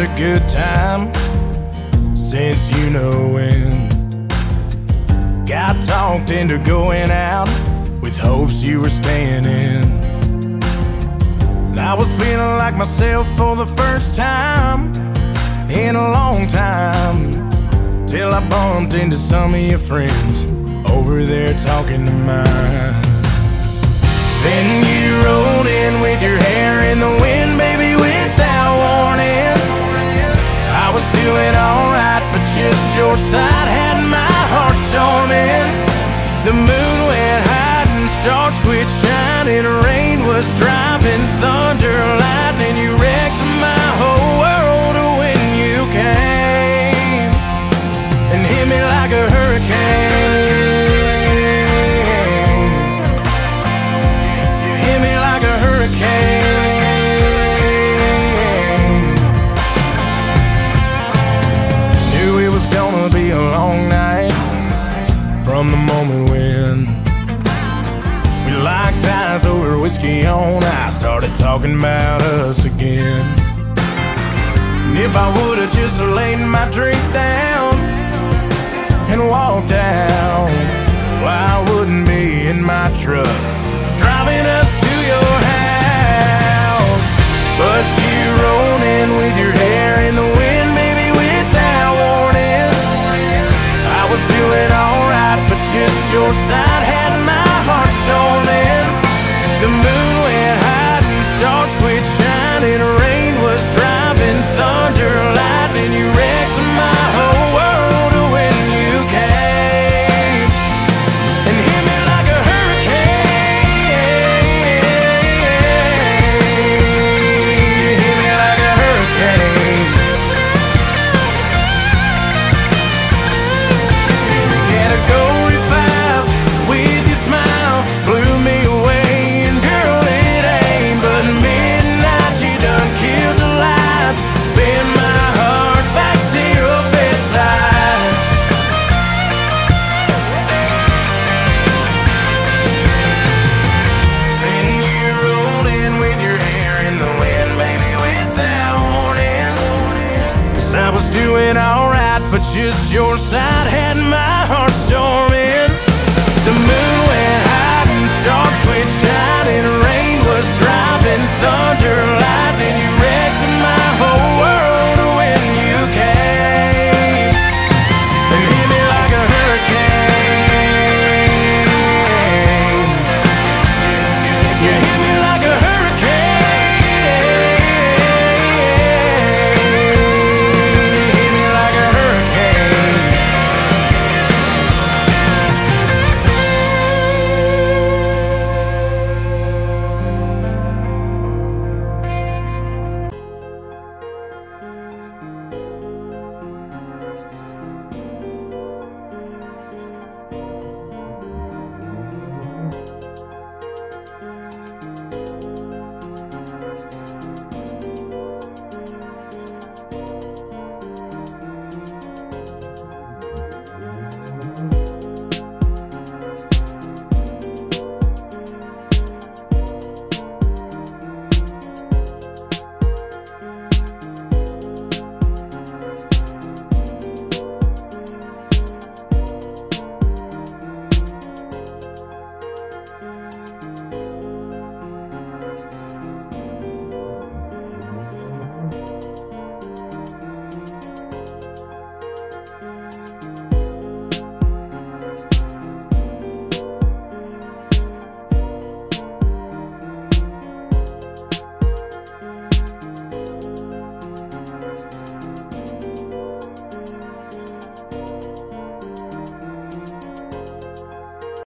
a good time since you know when. Got talked into going out with hopes you were staying in. I was feeling like myself for the first time in a long time, till I bumped into some of your friends over there talking to mine. Then you rolled in with your hair in the wind, baby, without warning. I was doing alright, but just your side had my heart storming. The moon went high and stars quit shining. Rain was driving, thunder, lightning. You wrecked my whole world when you came and hit me like a hurricane. You hit me like a hurricane. Knew it was gonna be a long night from the moment when we locked eyes over whiskey on ice, started talking about us again. And if I would've just laid my drink down and walked out, well, I wouldn't be in my truck driving us to your house. But you rolled in with your hair in the wind, baby, without warning. I was doing alright, but just your side had my heart storming. The moon went high and stars quit shining. Rain was driving, thunder, lightning. You wrecked my whole world when you came and hit me like a hurricane. You hit me like a hurricane. Category 5 with your smile blew me away. And girl, it ain't but midnight. You done killed the lights, bend my heart back to your bedside. Then you rolled in with your hair in the wind, baby, without warning. 'Cause I was doing alright, but just your side had my heart storming.